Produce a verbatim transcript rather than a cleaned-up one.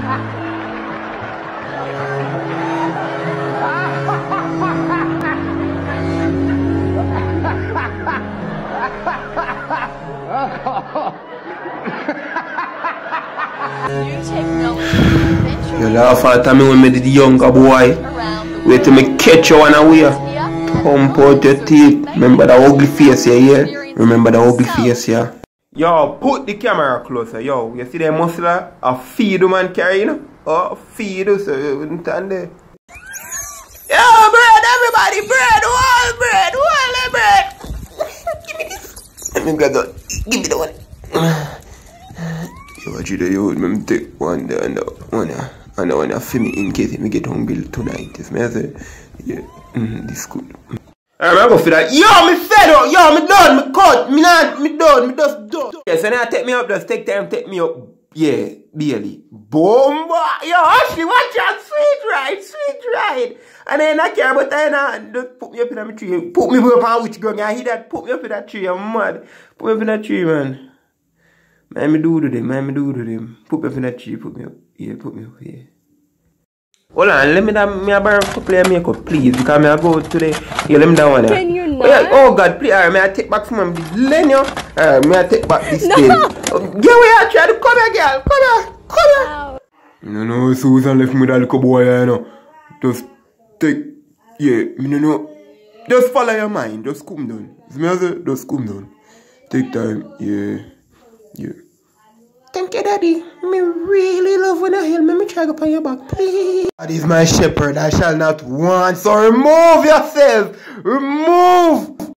You laugh at me when me the younger boy. Wait till me catch you one away. Pump out your teeth. Remember the ugly face here, yeah? Remember the ugly face here. Yo, put the camera closer. Yo, you see the muscle? A feed man carry, you know? Oh, feed us. So you wouldn't stand there. Yo, bread, everybody, bread, all bread, all the bread. Give me this. Let me grab that. Give me the one. Yo, watch it, yo, let me take one there and the one there. And the one there for me in case me get hungry tonight. If me say, yeah, mm, this good. I'm gonna go for that. Yo, me fed up. Yo, me done. Me cut. Me not. Me done. Me just done. Yes, and now take me up. Just take time. Take me up. Yeah, barely. Boom. Yo, Ashley, watch out. Sweet ride. Sweet ride. And then I care about that now. Just put me up in that tree. Put me up on which girl. I hear that. Put me up in that tree. I'm mad. Put me up in that tree, man. Man, me do to them. Man, me do to them. Put me up in that tree. Put me up. Yeah, put me up here. Hold on, let me that me a borrow a couple of makeup, please, because me I go today. Yeah, let me that one. Can you not? Oh, yeah, oh God, please, alright, may I take back some of this lane, yo? Alright, may I take back this no. thing? Oh, yeah, we are trying to come here, girl. Come here, come here. No, no, Susan left me with that little boy, you know. Just take, yeah, me no know. Just follow your mind, just come down. See me I say, just come down. Take time, yeah, yeah. Thank you, Daddy. Me really love when I hear me. Me try to go on your back, please. God is my shepherd. I shall not want. So remove yourself. Remove.